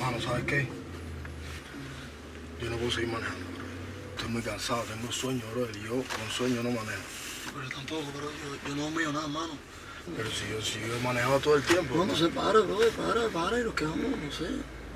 Mano, ¿sabes qué? Yo no puedo seguir manejando, bro. Estoy muy cansado, tengo sueño, bro. Y yo con sueño no manejo. Pero tampoco, bro. Yo no mío nada, mano. Pero si yo he manejado todo el tiempo. No, no se para, bro. Para y nos quedamos, no sé.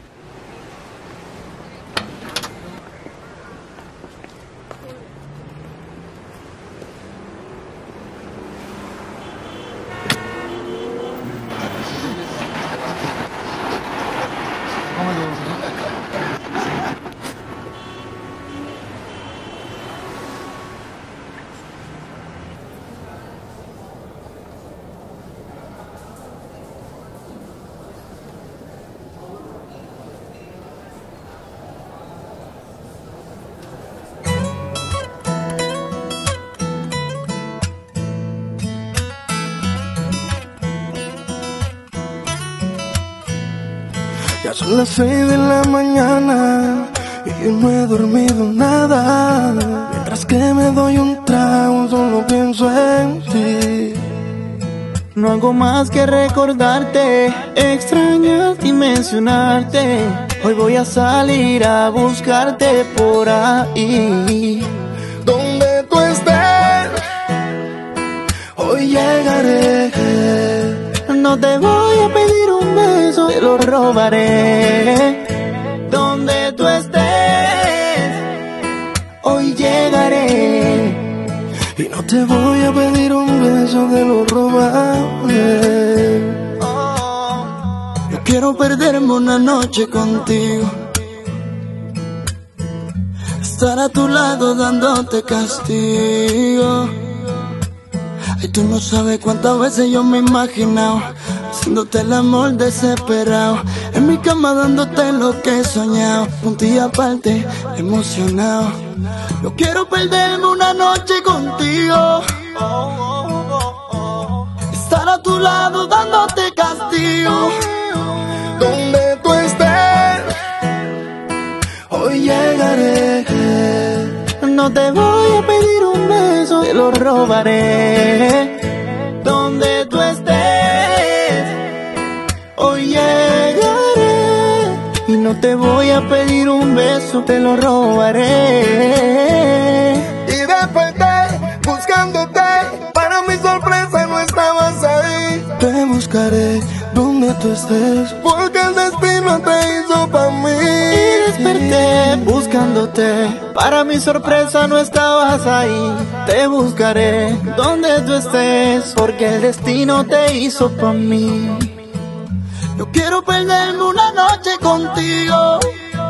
Ya son las 6 de la mañana y yo no he dormido nada. Mientras que me doy un trago solo pienso en ti. No hago más que recordarte, extrañarte y mencionarte. Hoy voy a salir a buscarte por ahí. Donde tú estés, hoy llegaré. No te voy a pedir un beso, te lo robaré. Donde tú estés, hoy llegaré. Y no te voy a pedir un beso, te lo robaré. Yo quiero perderme una noche contigo, estar a tu lado dándote castigo. Ay, tú no sabes cuántas veces yo me he imaginado haciéndote el amor desesperado, en mi cama dándote lo que he soñado, puntillo aparte, emocionado. Yo quiero perderme una noche contigo, estar a tu lado dándote castigo. Donde tú estés, hoy llegaré. No te voy a pedir un beso, te lo robaré. Donde tú estés, hoy llegaré. Y no te voy a pedir un beso, te lo robaré. Y desperté buscándote, para mi sorpresa no estabas ahí. Te buscaré donde tú estés, porque el destino te hizo para mí. Y desperté buscándote, para mi sorpresa no estabas ahí. Te buscaré donde tú estés, porque el destino te hizo para mí. Yo quiero perderme una noche contigo,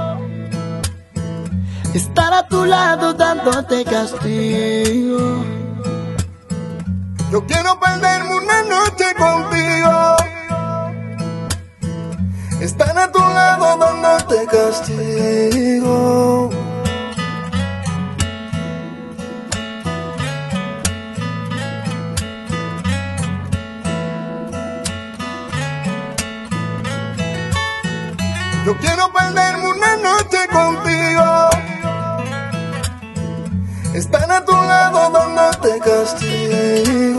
estar a tu lado dándote castigo. Yo quiero perderme una noche contigo, estar a tu lado dándote castigo. Yo quiero perderme una noche contigo, estar a tu lado dándote castigo.